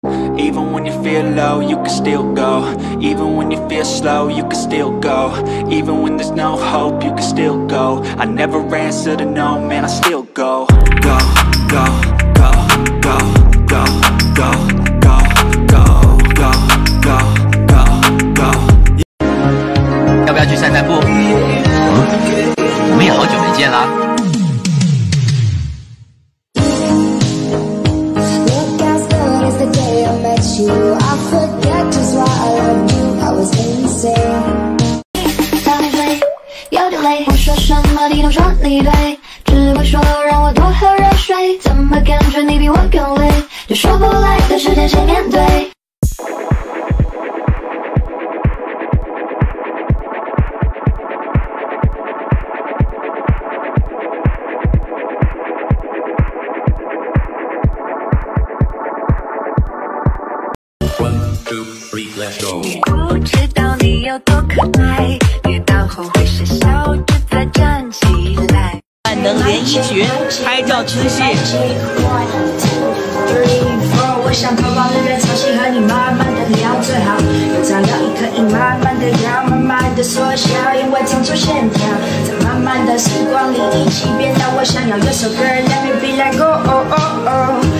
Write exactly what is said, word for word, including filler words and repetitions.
Even when you feel low, you can still go. Even when you feel slow, you can still go. Even when there's no hope, you can still go. I never answer to no, man, I still go. Go, go, go, go, go, go, go, go, go, go, go, go. 要不要去散散步？嗯，我们也好久没见啦。 I forget just why I loved you, I was insane. 有点累，我说什么你都说你对，只会说让我多喝热水，怎么感觉你比我更累？就说不来的时间谁面对？ 你不知道你有多可爱，跌倒后会是笑着再站起来。 万能连衣裙，拍照姿势。 我想投放日月潮汐和你慢慢的聊最好，有张摇椅可以慢慢的摇，慢慢的缩小，因为长出线条，在慢慢的时光里一起变老。我想要有首歌 Let me be like oh oh oh oh。